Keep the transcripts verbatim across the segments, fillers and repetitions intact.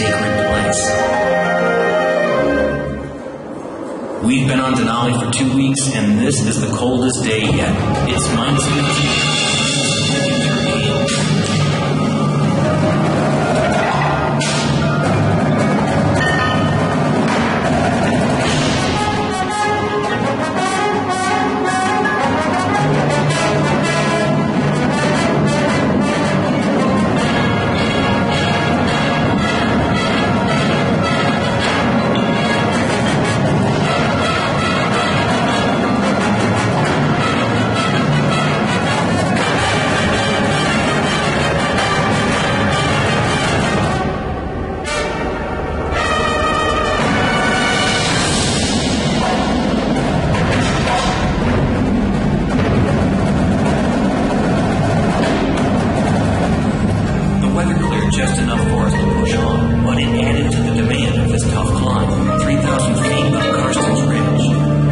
sacred place. We've been on Denali for two weeks, and this is the coldest day yet. It's minus fifteen. Just enough for us to push on, but it added to the demand of this tough climb, three thousand feet up Karstens Ridge.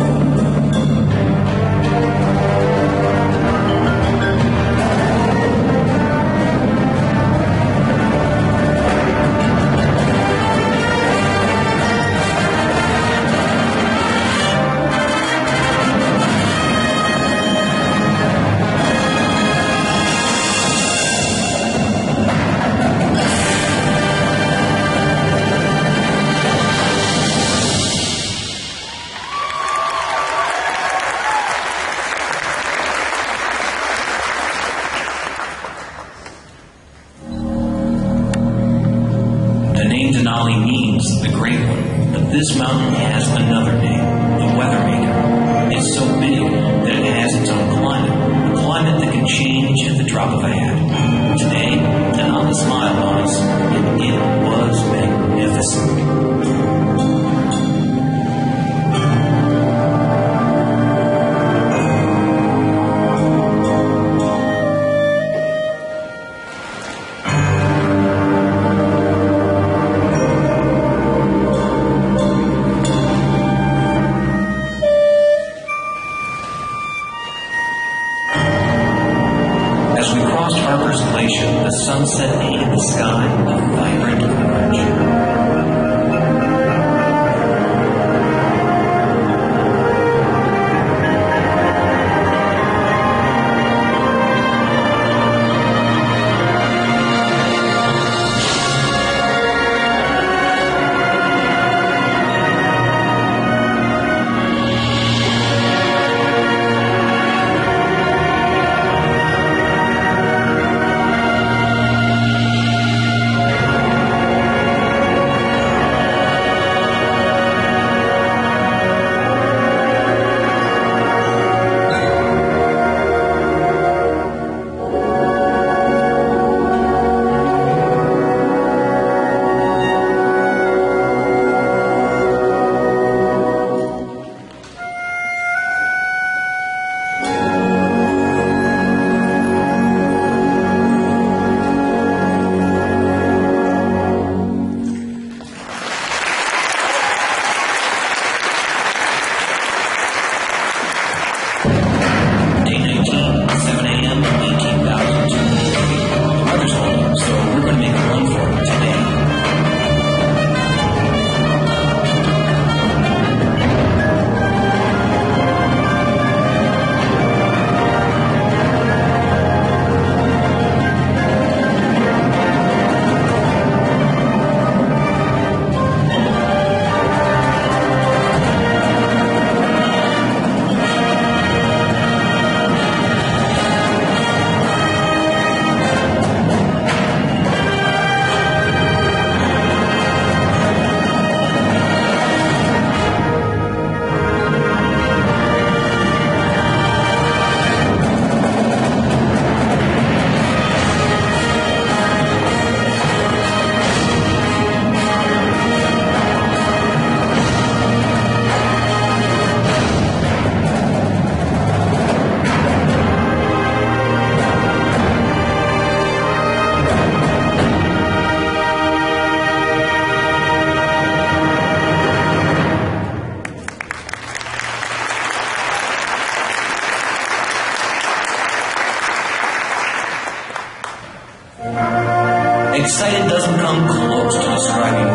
Denali means the Great One, but this mountain has another name, the Weathermaker. It's so big that it has its own climate, a climate that can change at the drop of a hat. Today, Denali smiled on us, and it was magnificent. Harper's Glacier, the sunset made in the sky a vibrant orange. Excited doesn't come close to describing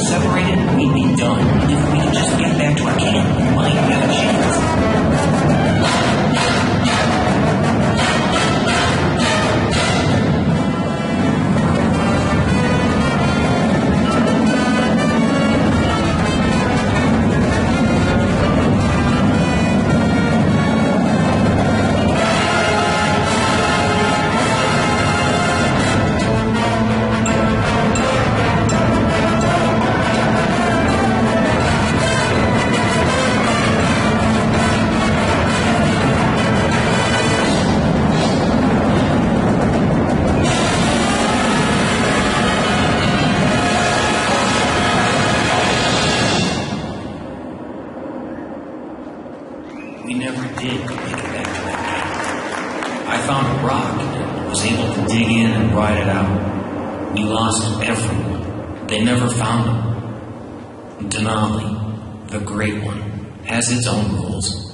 separated, we'd be done. If we could just get back to our camp, we might have a chance. We never did make it back to that camp. I found a rock and was able to dig in and ride it out. We lost everyone. They never found him. Denali, the Great One, has its own rules.